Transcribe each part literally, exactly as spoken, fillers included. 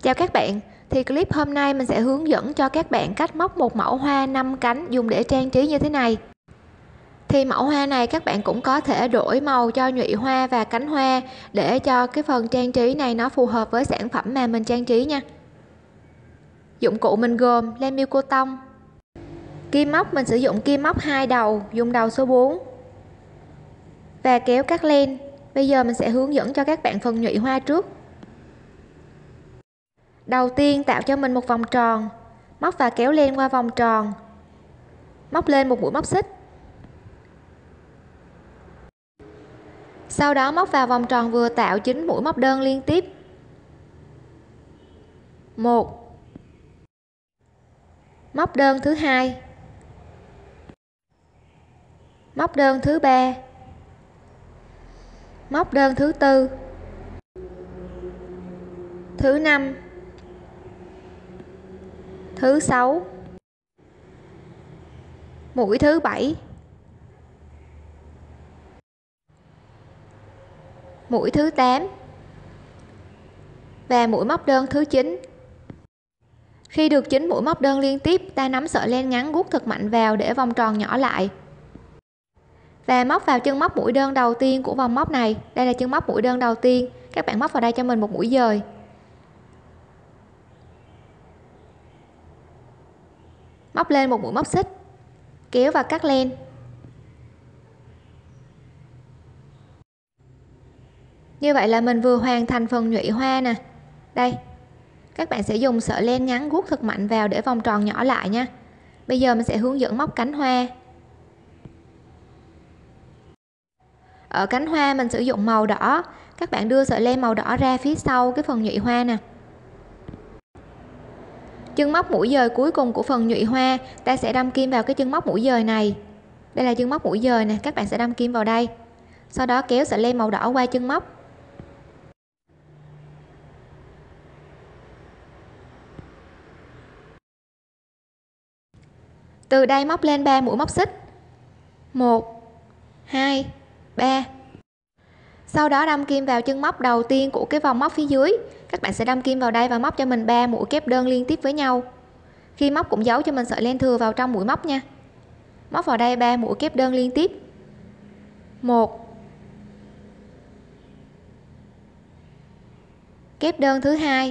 Chào các bạn, thì clip hôm nay mình sẽ hướng dẫn cho các bạn cách móc một mẫu hoa năm cánh dùng để trang trí như thế này. Thì mẫu hoa này các bạn cũng có thể đổi màu cho nhụy hoa và cánh hoa để cho cái phần trang trí này nó phù hợp với sản phẩm mà mình trang trí nha. Dụng cụ mình gồm len miêu cô tông, kim móc mình sử dụng kim móc hai đầu, dùng đầu số bốn và kéo cắt len. Bây giờ mình sẽ hướng dẫn cho các bạn phần nhụy hoa trước. Đầu tiên tạo cho mình một vòng tròn, móc và kéo len qua vòng tròn, móc lên một mũi móc xích. Sau đó móc vào vòng tròn vừa tạo chín mũi móc đơn liên tiếp. một, móc đơn thứ hai, móc đơn thứ ba, móc đơn thứ tư, thứ năm, thứ sáu, mũi thứ bảy, mũi thứ tám và mũi móc đơn thứ chín. Khi được chín mũi móc đơn liên tiếp, ta nắm sợi len ngắn guốc thật mạnh vào để vòng tròn nhỏ lại và móc vào chân móc mũi đơn đầu tiên của vòng móc này. Đây là chân móc mũi đơn đầu tiên, các bạn móc vào đây cho mình một mũi dời. Móc lên một mũi móc xích, kéo và cắt len. Như vậy là mình vừa hoàn thành phần nhụy hoa nè. Đây, các bạn sẽ dùng sợi len ngắn guốc thật mạnh vào để vòng tròn nhỏ lại nha. Bây giờ mình sẽ hướng dẫn móc cánh hoa. Ở cánh hoa mình sử dụng màu đỏ, các bạn đưa sợi len màu đỏ ra phía sau cái phần nhụy hoa nè. Chân móc mũi dời cuối cùng của phần nhụy hoa, ta sẽ đâm kim vào cái chân móc mũi dời này. Đây là chân móc mũi dời nè, các bạn sẽ đâm kim vào đây. Sau đó kéo sợi len màu đỏ qua chân móc. Từ đây móc lên ba mũi móc xích. một, hai, ba. Sau đó đâm kim vào chân móc đầu tiên của cái vòng móc phía dưới. Các bạn sẽ đâm kim vào đây và móc cho mình ba mũi kép đơn liên tiếp với nhau. Khi móc cũng giấu cho mình sợi len thừa vào trong mũi móc nha. Móc vào đây ba mũi kép đơn liên tiếp. một, kép đơn thứ hai,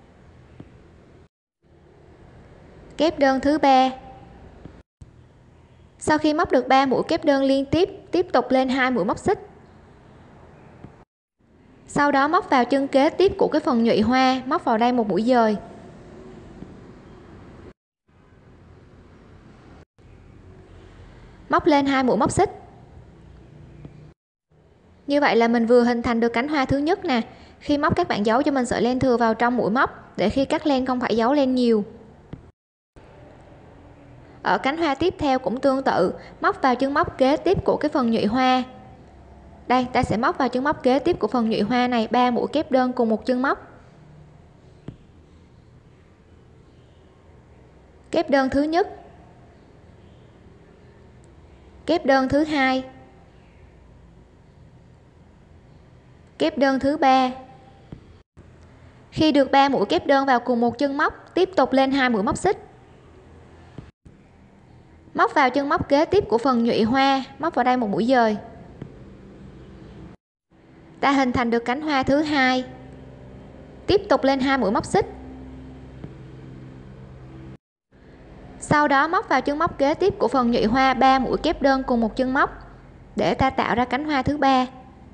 kép đơn thứ ba. Sau khi móc được ba mũi kép đơn liên tiếp, tiếp tục lên hai mũi móc xích. Sau đó móc vào chân kế tiếp của cái phần nhụy hoa, móc vào đây một mũi dời. Móc lên hai mũi móc xích. Như vậy là mình vừa hình thành được cánh hoa thứ nhất nè. Khi móc các bạn giấu cho mình sợi len thừa vào trong mũi móc để khi cắt len không phải giấu len nhiều. Ở cánh hoa tiếp theo cũng tương tự, móc vào chân móc kế tiếp của cái phần nhụy hoa. Đây, ta sẽ móc vào chân móc kế tiếp của phần nhụy hoa này ba mũi kép đơn cùng một chân móc. Kép đơn thứ nhất, kép đơn thứ hai, kép đơn thứ ba. Khi được ba mũi kép đơn vào cùng một chân móc, tiếp tục lên hai mũi móc xích. Móc vào chân móc kế tiếp của phần nhụy hoa, móc vào đây một mũi dời. Ta hình thành được cánh hoa thứ hai. Tiếp tục lên hai mũi móc xích. Sau đó móc vào chân móc kế tiếp của phần nhụy hoa ba mũi kép đơn cùng một chân móc để ta tạo ra cánh hoa thứ ba.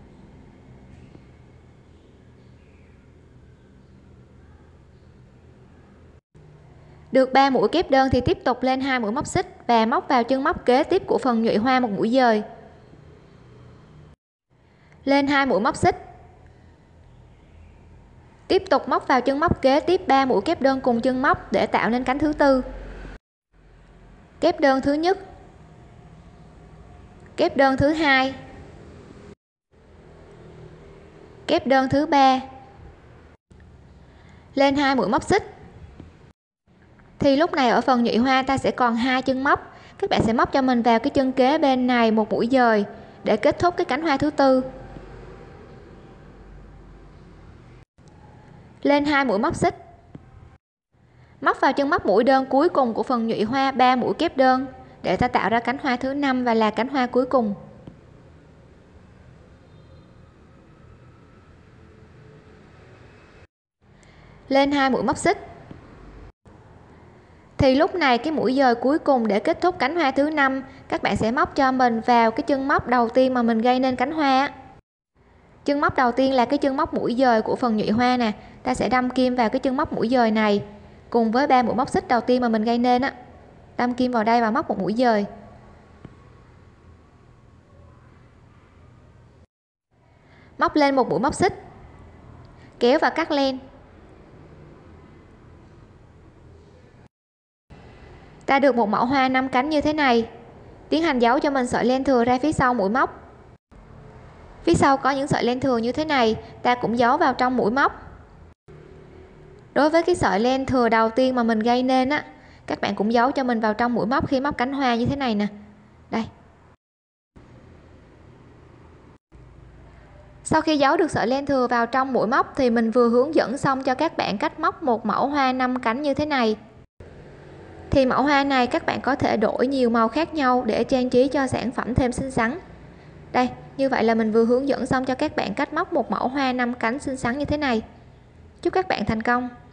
Được ba mũi kép đơn thì tiếp tục lên hai mũi móc xích và móc vào chân móc kế tiếp của phần nhụy hoa một mũi dời. Lên hai mũi móc xích. Tiếp tục móc vào chân móc kế tiếp ba mũi kép đơn cùng chân móc để tạo nên cánh thứ tư. Kép đơn thứ nhất, kép đơn thứ hai, kép đơn thứ ba. Lên hai mũi móc xích. Thì lúc này ở phần nhụy hoa ta sẽ còn hai chân móc, các bạn sẽ móc cho mình vào cái chân kế bên này một mũi dời để kết thúc cái cánh hoa thứ tư. Lên hai mũi móc xích. Móc vào chân móc mũi đơn cuối cùng của phần nhụy hoa ba mũi kép đơn để ta tạo ra cánh hoa thứ năm và là cánh hoa cuối cùng. Lên hai mũi móc xích. Thì lúc này cái mũi dời cuối cùng để kết thúc cánh hoa thứ năm, các bạn sẽ móc cho mình vào cái chân móc đầu tiên mà mình gây nên cánh hoa. Chân móc đầu tiên là cái chân móc mũi dời của phần nhụy hoa nè, ta sẽ đâm kim vào cái chân móc mũi dời này cùng với ba mũi móc xích đầu tiên mà mình gây nên á. Đâm kim vào đây và móc một mũi dời. Móc lên một mũi móc xích. Kéo và cắt len. Ta được một mẫu hoa năm cánh như thế này. Tiến hành giấu cho mình sợi len thừa ra phía sau mũi móc. Phía sau có những sợi len thừa như thế này, ta cũng giấu vào trong mũi móc. Đối với cái sợi len thừa đầu tiên mà mình gây nên á, các bạn cũng giấu cho mình vào trong mũi móc khi móc cánh hoa như thế này nè. Đây. Sau khi giấu được sợi len thừa vào trong mũi móc thì mình vừa hướng dẫn xong cho các bạn cách móc một mẫu hoa năm cánh như thế này. Thì mẫu hoa này các bạn có thể đổi nhiều màu khác nhau để trang trí cho sản phẩm thêm xinh xắn. Đây, như vậy là mình vừa hướng dẫn xong cho các bạn cách móc một mẫu hoa năm cánh xinh xắn như thế này. Chúc các bạn thành công.